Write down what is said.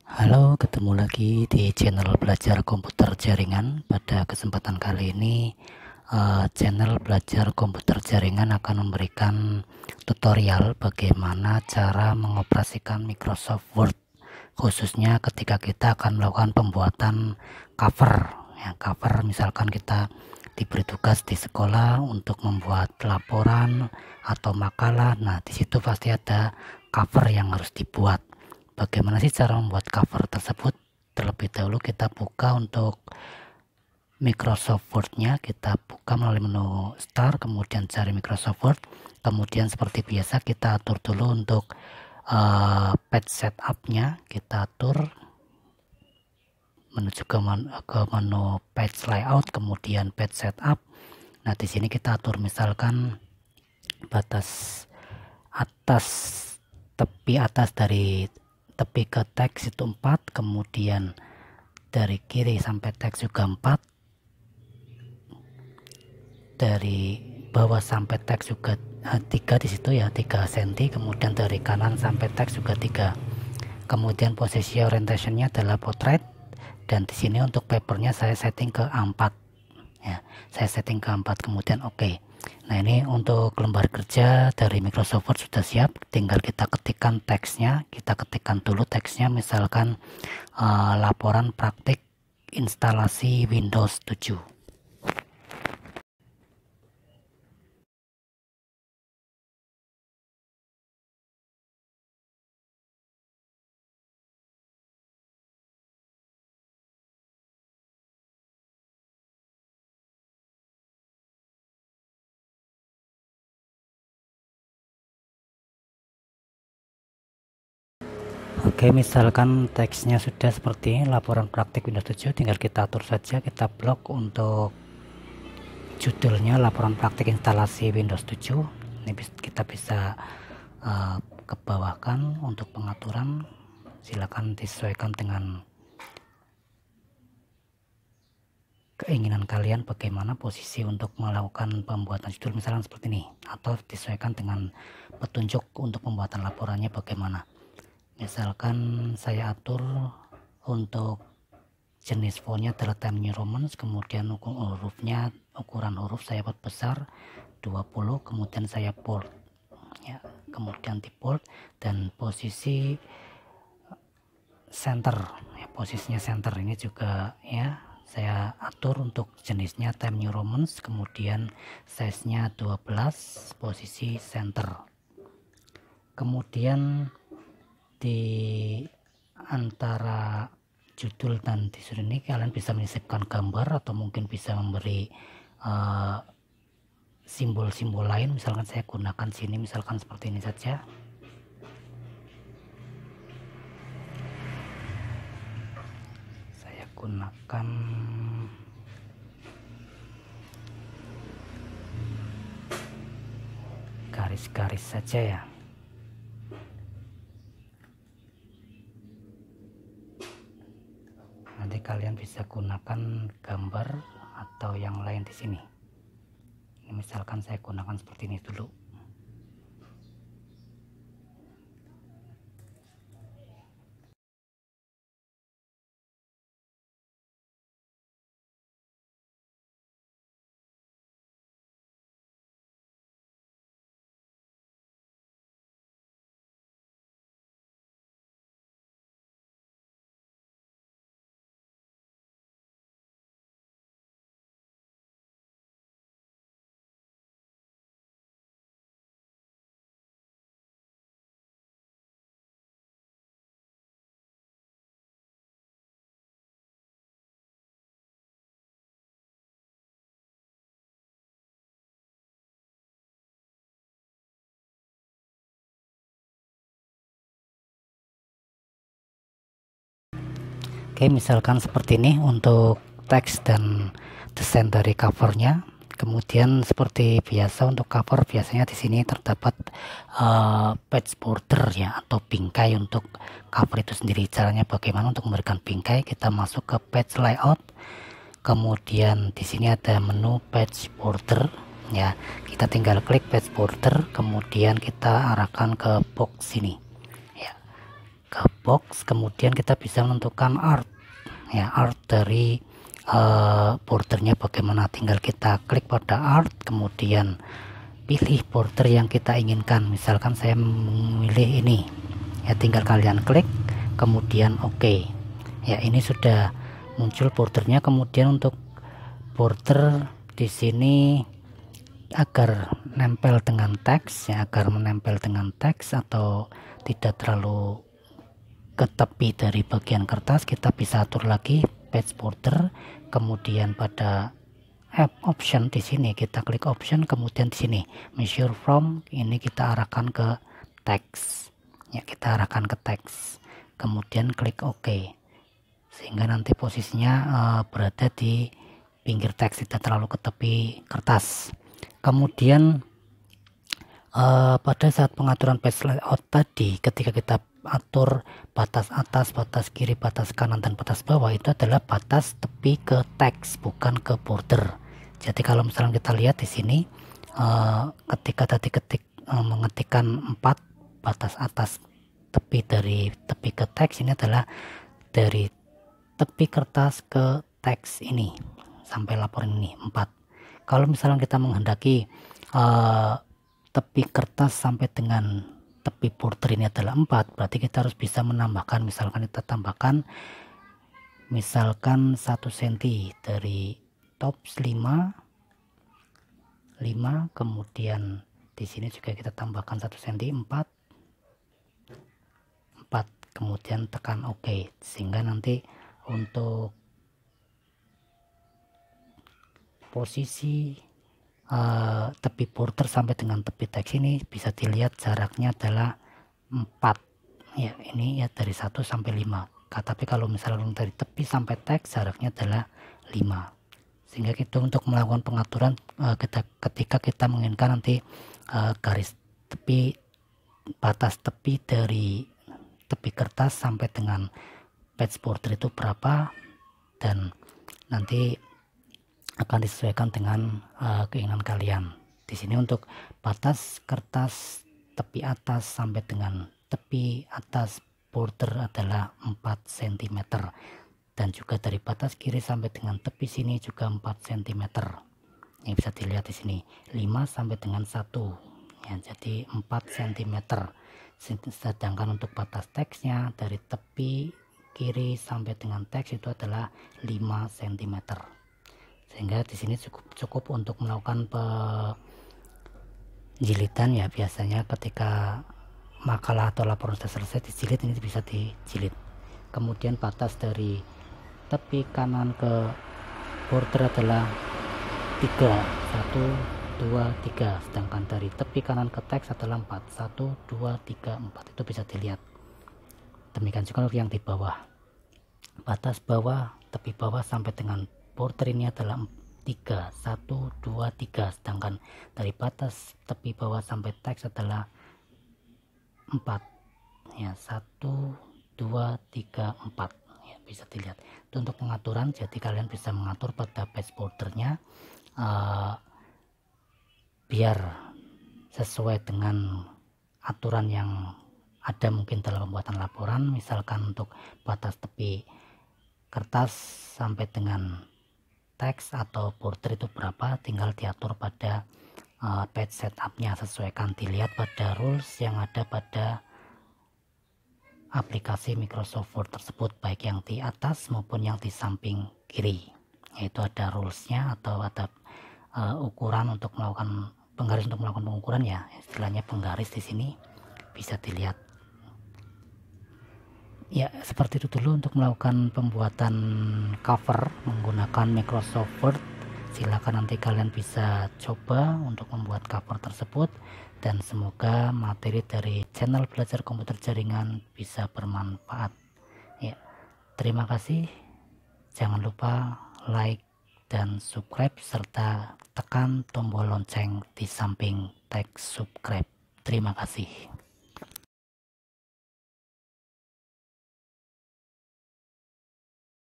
Halo, ketemu lagi di channel belajar komputer jaringan. Pada kesempatan kali ini, channel belajar komputer jaringan akan memberikan tutorial bagaimana cara mengoperasikan Microsoft Word, khususnya ketika kita akan melakukan pembuatan cover. Ya, cover misalkan kita diberi tugas di sekolah untuk membuat laporan atau makalah. Nah, di situ pasti ada cover yang harus dibuat. Bagaimana sih cara membuat cover tersebut? Terlebih dahulu kita buka untuk Microsoft Word-nya, kita buka melalui menu Start, kemudian cari Microsoft Word, kemudian seperti biasa kita atur dulu untuk page setup-nya, kita atur menuju ke menu page layout, kemudian page setup. Nah, di sini kita atur misalkan batas atas, tepi atas dari tepi ke teks itu 4, kemudian dari kiri sampai teks juga 4, dari bawah sampai teks juga 3 di situ ya, 3 cm, kemudian dari kanan sampai teks juga 3. Kemudian posisi orientationnya adalah portrait, dan di sini untuk papernya saya setting ke A4 ya, saya setting ke A4, kemudian oke. Nah, ini untuk lembar kerja dari Microsoft Word sudah siap, tinggal kita ketikkan teksnya. Kita ketikkan dulu teksnya, misalkan laporan praktik instalasi Windows 7. Oke, misalkan teksnya sudah seperti ini, laporan praktik Windows 7, tinggal kita atur saja, kita blok untuk judulnya laporan praktik instalasi Windows 7. Ini kita bisa kebawahkan untuk pengaturan, silakan disesuaikan dengan keinginan kalian bagaimana posisi untuk melakukan pembuatan judul, misalkan seperti ini, atau disesuaikan dengan petunjuk untuk pembuatan laporannya bagaimana. Misalkan saya atur untuk jenis fontnya adalah Times New Roman, kemudian ukuran huruf saya buat besar 20, kemudian saya bold ya, kemudian di bold, dan posisi center ya, posisinya center ini juga ya saya atur untuk jenisnya Times New Roman, kemudian size nya 12, posisi center. Kemudian di antara judul dan disusun ini kalian bisa menyisipkan gambar atau mungkin bisa memberi simbol-simbol lain. Misalkan saya gunakan sini, misalkan seperti ini saja. Saya gunakan garis-garis saja ya. Nanti kalian bisa gunakan gambar atau yang lain di sini. Ini misalkan saya gunakan seperti ini dulu. Oke, misalkan seperti ini untuk teks dan desain dari covernya. Kemudian seperti biasa untuk cover biasanya di sini terdapat page border ya, atau bingkai untuk cover itu sendiri. Caranya bagaimana untuk memberikan bingkai? Kita masuk ke page layout. Kemudian di sini ada menu page border ya. Kita tinggal klik page border, kemudian kita arahkan ke box sini. ke box, kemudian kita bisa menentukan art ya, art dari bordernya bagaimana. Tinggal kita klik pada art, kemudian pilih border yang kita inginkan. Misalkan saya memilih ini ya, tinggal kalian klik kemudian oke. Ya, ini sudah muncul bordernya. Kemudian untuk border di sini agar nempel dengan teks ya, agar menempel dengan teks atau tidak terlalu ke tepi dari bagian kertas, kita bisa atur lagi page border. Kemudian pada option di sini kita klik option, kemudian di sini measure from, ini kita arahkan ke teks ya, kita arahkan ke teks, kemudian klik OK sehingga nanti posisinya berada di pinggir teks, tidak terlalu ke tepi kertas. Kemudian pada saat pengaturan page layout tadi, ketika kita atur batas atas, batas kiri, batas kanan, dan batas bawah, itu adalah batas tepi ke teks, bukan ke border. Jadi kalau misalnya kita lihat di sini, ketika tadi mengetikkan 4 batas atas tepi dari tepi ke teks, ini adalah dari tepi kertas ke teks ini sampai laporan ini 4. Kalau misalnya kita menghendaki tepi kertas sampai dengan tepi border ini adalah 4, berarti kita harus bisa menambahkan, misalkan kita tambahkan misalkan 1 cm dari top 5, kemudian di sini juga kita tambahkan 1 cm 4, kemudian tekan OK sehingga nanti untuk posisi tepi border sampai dengan tepi teks ini bisa dilihat jaraknya adalah 4 ya, ini ya dari 1 sampai 5. Tapi kalau misalnya dari tepi sampai teks jaraknya adalah 5, sehingga kita untuk melakukan pengaturan ketika kita menginginkan nanti garis tepi, batas tepi dari tepi kertas sampai dengan page border itu berapa, dan nanti akan disesuaikan dengan keinginan kalian. Di sini untuk batas kertas tepi atas sampai dengan tepi atas border adalah 4 cm, dan juga dari batas kiri sampai dengan tepi sini juga 4 cm. Ini bisa dilihat di sini 5 sampai dengan 1 ya, jadi 4 cm. Sedangkan untuk batas teksnya dari tepi kiri sampai dengan teks itu adalah 5 cm. Sehingga di sini cukup untuk melakukan penjilitan ya. Biasanya ketika makalah atau laporan sudah selesai dijilid, ini bisa dijilid. Kemudian batas dari tepi kanan ke border adalah 3, 1, 2, 3, sedangkan dari tepi kanan ke teks adalah 4, 1, 2, 3, 4. Itu bisa dilihat. Demikian juga untuk yang di bawah, batas bawah, tepi bawah sampai dengan border ini adalah 3, 1, 2, 3, sedangkan dari batas tepi bawah sampai teks adalah 4 ya, 1, 2, 3, 4 ya, bisa dilihat. Itu untuk pengaturan. Jadi kalian bisa mengatur pada page bordernya biar sesuai dengan aturan yang ada mungkin dalam pembuatan laporan. Misalkan untuk batas tepi kertas sampai dengan teks atau border itu berapa, tinggal diatur pada page setupnya, sesuaikan, dilihat pada rules yang ada pada aplikasi Microsoft Word tersebut, baik yang di atas maupun yang di samping kiri, yaitu ada rulesnya atau ada ukuran untuk melakukan penggaris, untuk melakukan pengukuran ya, istilahnya penggaris di sini bisa dilihat. Ya, seperti itu dulu untuk melakukan pembuatan cover menggunakan Microsoft Word. Silakan nanti kalian bisa coba untuk membuat cover tersebut, dan semoga materi dari channel belajar komputer jaringan bisa bermanfaat. Ya, terima kasih. Jangan lupa like dan subscribe serta tekan tombol lonceng di samping teks subscribe. Terima kasih.